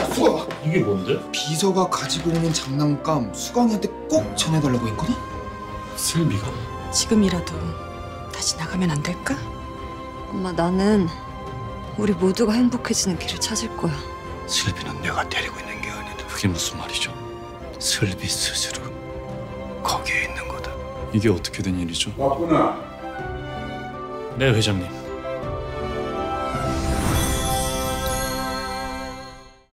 수가! 이게 뭔데? 비서가 가지고 오는 장난감 수강이한테 꼭 전해달라고 했거든? 슬비가? 지금이라도 다시 나가면 안 될까? 엄마, 나는 우리 모두가 행복해지는 길을 찾을 거야. 슬비는 내가 데리고 있는 게 아니다. 그게 무슨 말이죠? 슬비 스스로 거기에 있는 거다. 이게 어떻게 된 일이죠? 왔구나. 네, 회장님.